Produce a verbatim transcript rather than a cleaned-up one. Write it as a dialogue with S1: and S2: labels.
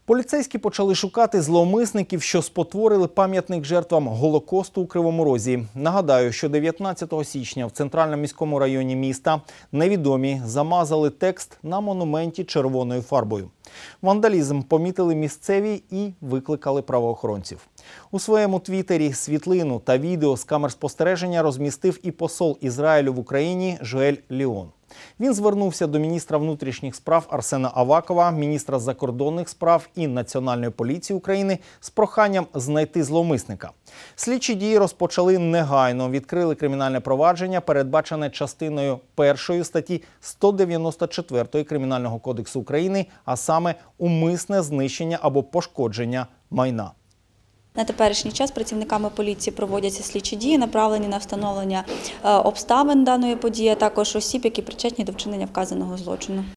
S1: Поліцейські почали шукати зловмисників, що спотворили пам'ятник жертвам Голокосту у Кривому Розі. Нагадаю, що дев'ятнадцятого січня в центральному міському районі міста невідомі замазали текст на монументі червоною фарбою. Вандалізм помітили місцеві і викликали правоохоронців. У своєму твіттері світлину та відео з камер спостереження розмістив і посол Ізраїлю в Україні Жоель Ліон. Він звернувся до міністра внутрішніх справ Арсена Авакова, міністра закордонних справ і Національної поліції України з проханням знайти зловмисника. Слідчі дії розпочали негайно, відкрили кримінальне провадження, передбачене частиною першої статті сто дев'яносто четвертої Кримінального кодексу України, а саме умисне знищення або пошкодження майна.
S2: На теперішній час працівниками поліції проводяться слідчі дії, направлені на встановлення обставин даної події, а також осіб, які причетні до вчинення вказаного злочину.